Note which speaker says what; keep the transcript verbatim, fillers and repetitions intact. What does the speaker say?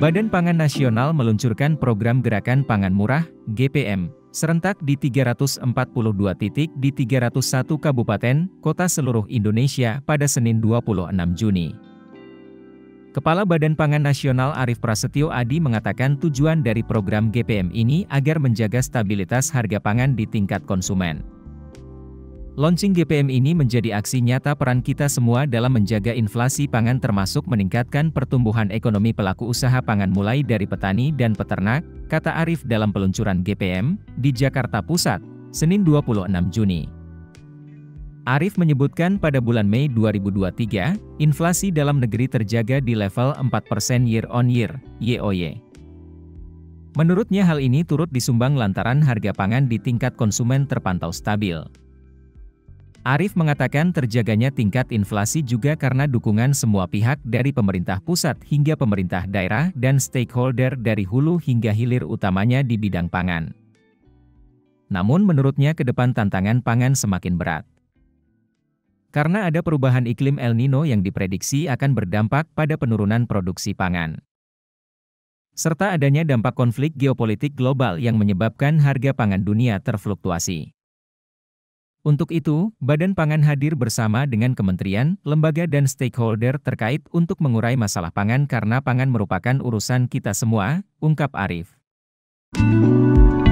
Speaker 1: Badan Pangan Nasional meluncurkan program Gerakan Pangan Murah, G P M, serentak di tiga ratus empat puluh dua titik di tiga ratus satu kabupaten, kota seluruh Indonesia pada Senin dua puluh enam Juni. Kepala Badan Pangan Nasional Arief Prasetyo Adi mengatakan tujuan dari program G P M ini agar menjaga stabilitas harga pangan di tingkat konsumen. Launching G P M ini menjadi aksi nyata peran kita semua dalam menjaga inflasi pangan termasuk meningkatkan pertumbuhan ekonomi pelaku usaha pangan mulai dari petani dan peternak, kata Arief dalam peluncuran G P M, di Jakarta Pusat, Senin dua puluh enam Juni. Arief menyebutkan pada bulan Mei dua ribu dua puluh tiga, inflasi dalam negeri terjaga di level empat persen year on year, Y O Y. Menurutnya hal ini turut disumbang lantaran harga pangan di tingkat konsumen terpantau stabil. Arief mengatakan terjaganya tingkat inflasi juga karena dukungan semua pihak dari pemerintah pusat hingga pemerintah daerah dan stakeholder dari hulu hingga hilir utamanya di bidang pangan. Namun menurutnya ke depan tantangan pangan semakin berat. Karena ada perubahan iklim El Nino yang diprediksi akan berdampak pada penurunan produksi pangan. Serta adanya dampak konflik geopolitik global yang menyebabkan harga pangan dunia terfluktuasi. Untuk itu, Badan Pangan hadir bersama dengan kementerian, lembaga dan stakeholder terkait untuk mengurai masalah pangan karena pangan merupakan urusan kita semua, ungkap Arief.